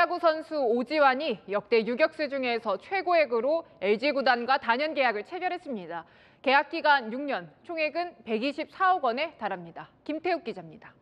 프로야구 선수 오지환이 역대 유격수 중에서 최고액으로 LG 구단과 단연 계약을 체결했습니다. 계약 기간 6년, 총액은 124억 원에 달합니다. 김태욱 기자입니다.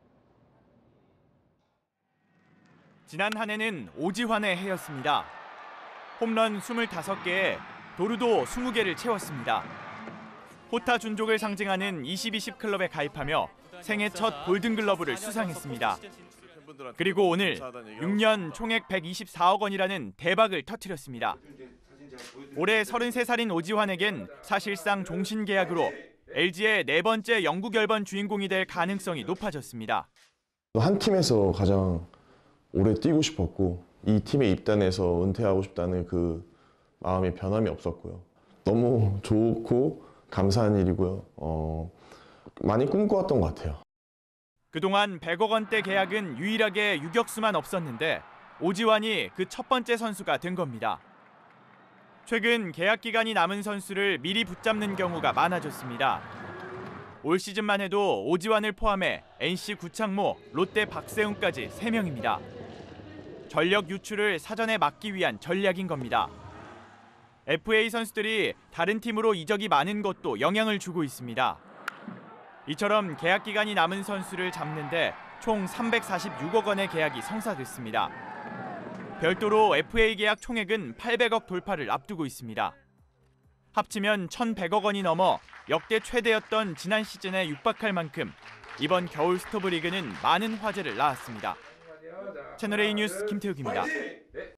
지난 한 해는 오지환의 해였습니다. 홈런 25개에 도루도 20개를 채웠습니다. 호타 준족을 상징하는 22십 클럽에 가입하며 생애 첫 골든글러브를 수상했습니다. 그리고 오늘 6년 총액 124억 원이라는 대박을 터뜨렸습니다. 올해 33살인 오지환에겐 사실상 종신 계약으로 LG의 네 번째 영구 결번 주인공이 될 가능성이 높아졌습니다. 한 팀에서 가장 오래 뛰고 싶었고 이 팀에 입단해서 은퇴하고 싶다는 그 마음의 변함이 없었고요. 너무 좋고 감사한 일이고요. 많이 꿈꿔왔던 것 같아요. 그동안 100억 원대 계약은 유일하게 유격수만 없었는데 오지환이 그 첫 번째 선수가 된 겁니다. 최근 계약 기간이 남은 선수를 미리 붙잡는 경우가 많아졌습니다. 올 시즌만 해도 오지환을 포함해 NC 구창모, 롯데 박세웅까지 3명입니다. 전력 유출을 사전에 막기 위한 전략인 겁니다. FA 선수들이 다른 팀으로 이적이 많은 것도 영향을 주고 있습니다. 이처럼 계약 기간이 남은 선수를 잡는데 총 346억 원의 계약이 성사됐습니다. 별도로 FA 계약 총액은 800억 돌파를 앞두고 있습니다. 합치면 1,100억 원이 넘어 역대 최대였던 지난 시즌에 육박할 만큼 이번 겨울 스토브리그는 많은 화제를 낳았습니다. 채널A 뉴스 김태욱입니다.